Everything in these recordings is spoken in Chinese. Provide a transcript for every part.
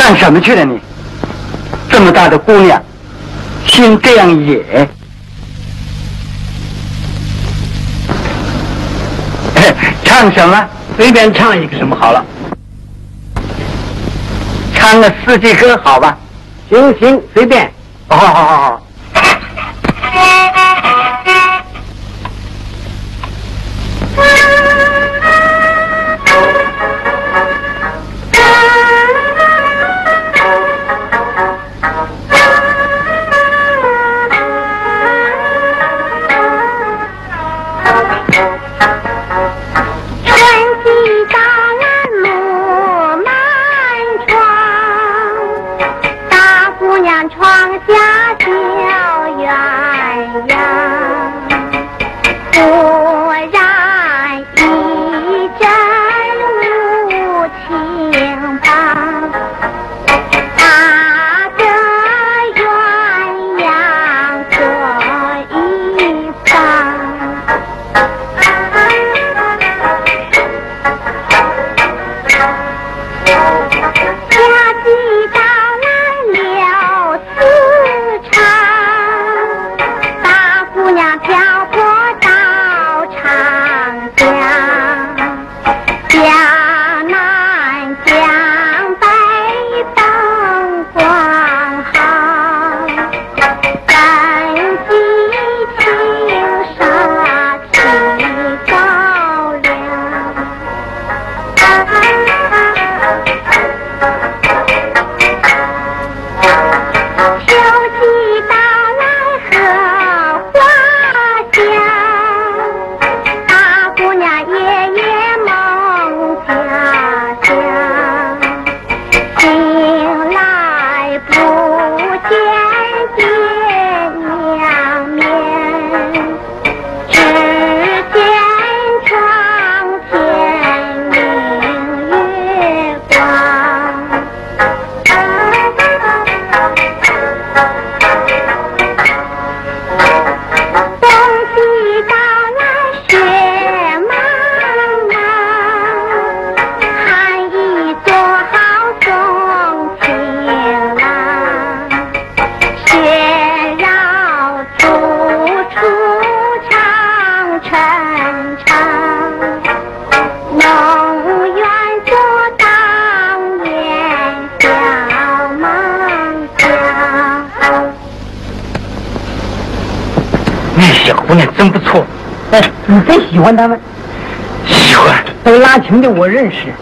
干什么去了你？这么大的姑娘，心这样野。唱什么？ 随便唱一个什么好了。 唱个四季歌好吧？ 行行，随便。 好。 真不错， 你真喜欢他们？ 喜欢。 都拉琴的我认识。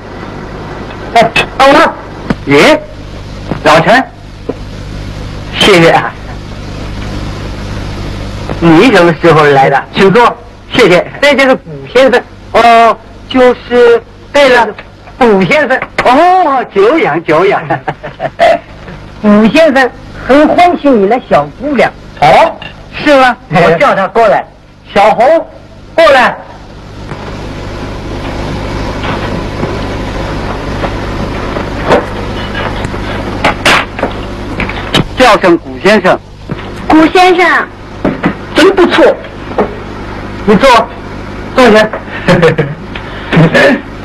耶，老陈，谢谢啊。你什么时候来的？请坐，谢谢。 这就是古先生。 哦，就是对了，古先生。 哦，久仰。 古先生很欢喜你那小姑娘。 哦，是吗？我叫她过来。小红，过来。叫声古先生。 古先生， 真不错。你坐下。